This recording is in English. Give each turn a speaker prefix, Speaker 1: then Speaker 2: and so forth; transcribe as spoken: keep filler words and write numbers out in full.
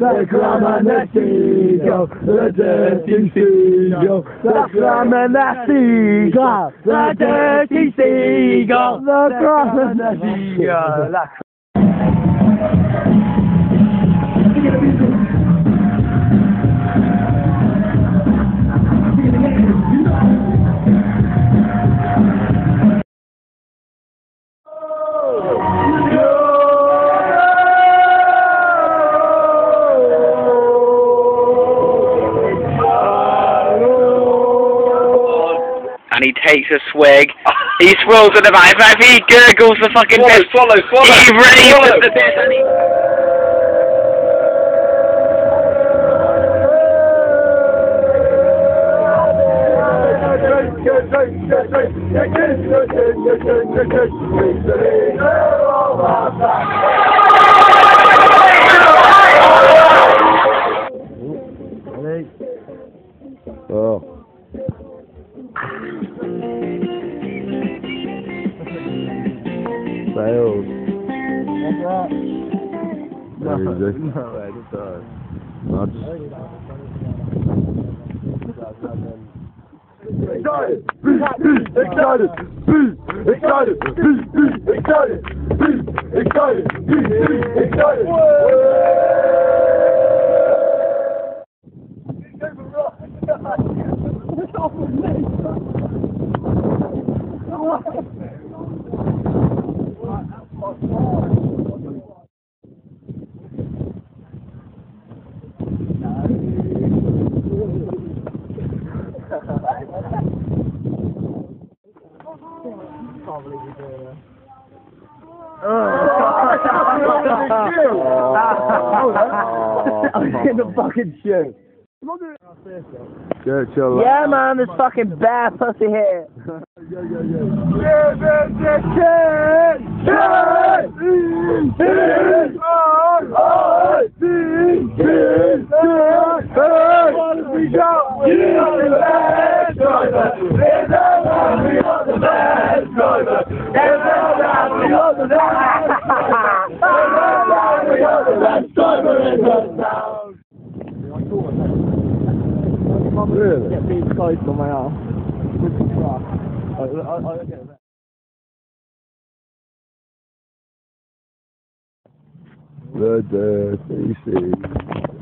Speaker 1: the crime and the seagull, the dirty seagull, the crime and the seagull, the dirty seagull, the crime and the seagull.
Speaker 2: And he takes a swig. He swirls in the back. In fact, he gurgles the fucking
Speaker 3: Swallow,
Speaker 2: piss.
Speaker 3: swallow, swallow.
Speaker 2: He raises
Speaker 3: Swallow.
Speaker 2: the piss and he...
Speaker 1: Oh. Failed.
Speaker 4: What's that?
Speaker 1: No, no, it does. No, just... Excited! Excited! Excited! Excited! Excited! Excited! I was in the fucking shoe. Yeah, chill.
Speaker 4: Yeah, man, there's fucking bad pussy here.
Speaker 1: Yeah, yeah, yeah. Yeah, yeah, yeah, yeah. Yeah. What have we got? We got the best driver. There's no doubt we got the best driver. There's no doubt we got the best driver. There's no doubt we got the best driver in the town. Really?
Speaker 4: Get beat close on my arm. I, I, I get it.
Speaker 1: The dirty sea.